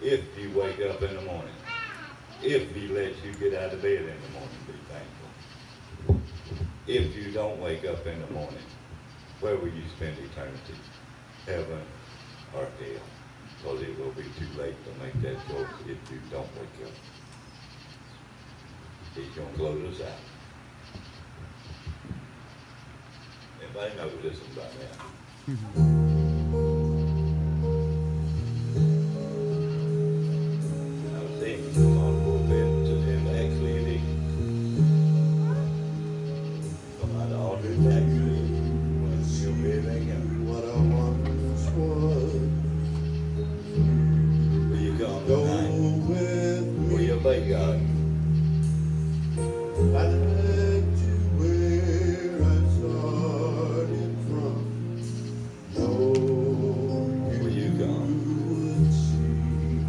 If you wake up in the morning, if he lets you get out of bed in the morning, be thankful. If you don't wake up in the morning, where will you spend eternity? Heaven or hell? Because it will be too late to make that choice if you don't wake up. He's going to close us out. Anybody know this about that? Come on, a little bit to them. Actually, it is. Come out of all this actually. You'll be everything What I once was. Will you come Go tonight? with me. Will you obey God? I'd head to where I started from. No, Will you come? would see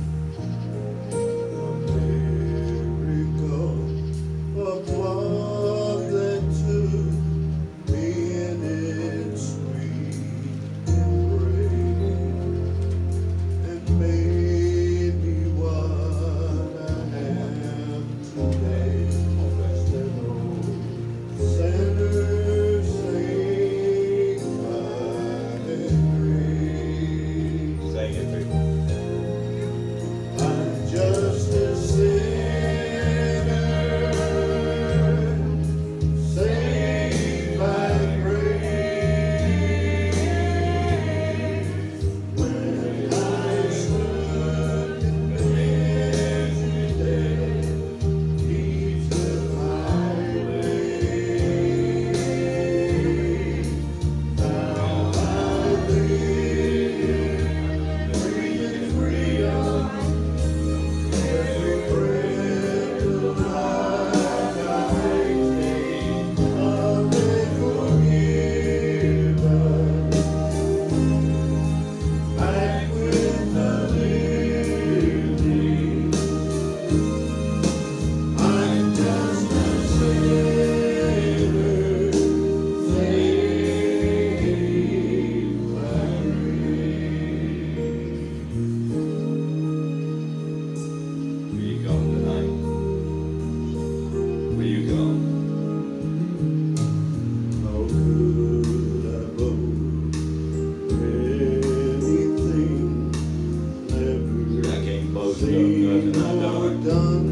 a miracle of love that took me in its sweet embrace and made me what I am today. Sinner saved by grace. Sing it, people. I'm just a sinner saved by grace. When I stood in the day, He took my place. Now I live, breathing freedom. Every breath of life I take, I've been forgiven. Back with the living, I'm just a sinner saved by grace. Will you come tonight? Will you come? How could I boast anything I ever can't boast of seen nothing I or done. done